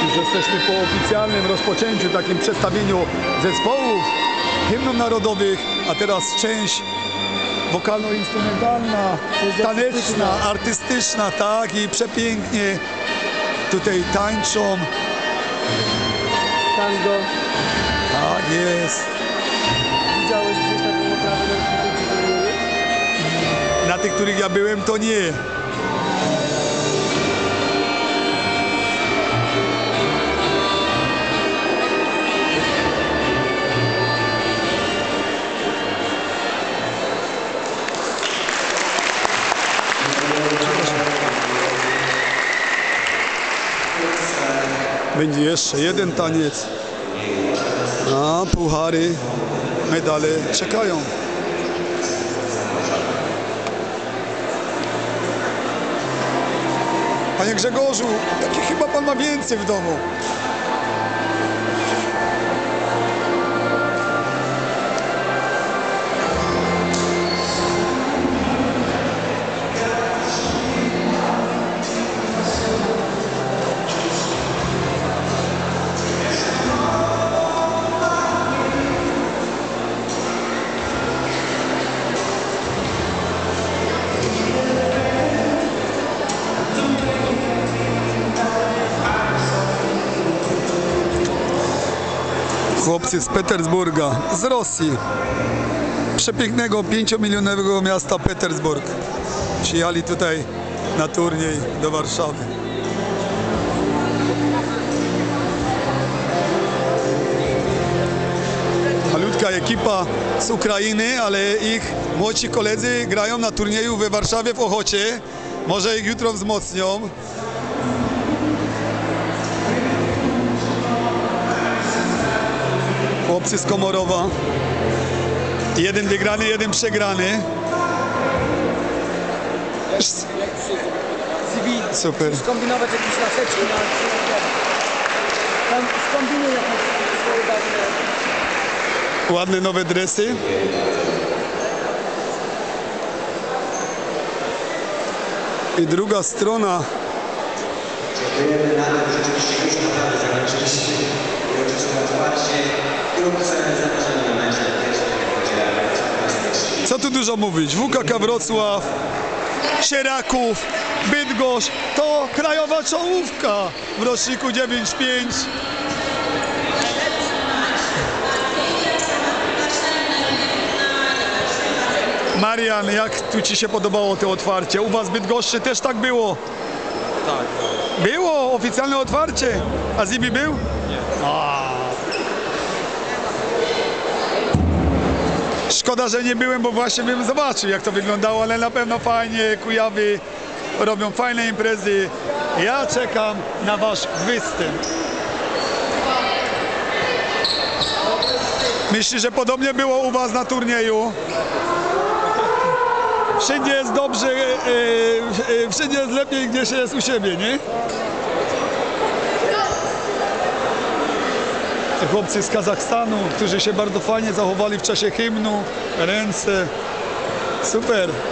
Już jesteśmy po oficjalnym rozpoczęciu, takim przedstawieniu zespołów, hymnów narodowych, a teraz część wokalno-instrumentalna, taneczna, artystyczna, tak, i przepięknie tutaj tańczą. Tango. Tak jest. Widziałeś gdzieś taką oprawę Na tych, których ja byłem, to nie. Będzie jeszcze jeden taniec, a puchary, medale czekają. Panie Grzegorzu, takie chyba pan ma więcej w domu. Chłopcy z Petersburga, z Rosji, przepięknego 5-milionowego miasta Petersburg, przyjechali tutaj na turniej do Warszawy. Malutka ekipa z Ukrainy, ale ich młodsi koledzy grają na turnieju we Warszawie w Ochocie. Może ich jutro wzmocnią. Chłopcy z Komorowa. Jeden wygrany, jeden przegrany. Super. Skombinować jakieś laseczki na tam skombinuj jakieś swoje dawne. Ładne nowe dresy. I druga strona. Dziękujemy na to, rzeczywiście już naprawdę zakończyliśmy i oczywiście otwarcie wkrótce zapraszamy na mecz fantastycznie. Co tu dużo mówić? WKK Wrocław, Sieraków, Bydgoszcz to krajowa czołówka w roczniku 9-5. Marian, jak tu ci się podobało to otwarcie? U was w Bydgoszczy też tak było? Tak. Było oficjalne otwarcie. A Zibi był? Nie. Szkoda, że nie byłem, bo właśnie bym zobaczył, jak to wyglądało, ale na pewno fajnie. Kujawy robią fajne imprezy. Ja czekam na wasz występ. Myślisz, że podobnie było u was na turnieju? Wszędzie jest dobrze, wszędzie jest lepiej, gdzie się jest u siebie, nie? Chłopcy z Kazachstanu, którzy się bardzo fajnie zachowali w czasie hymnu, ręce, super.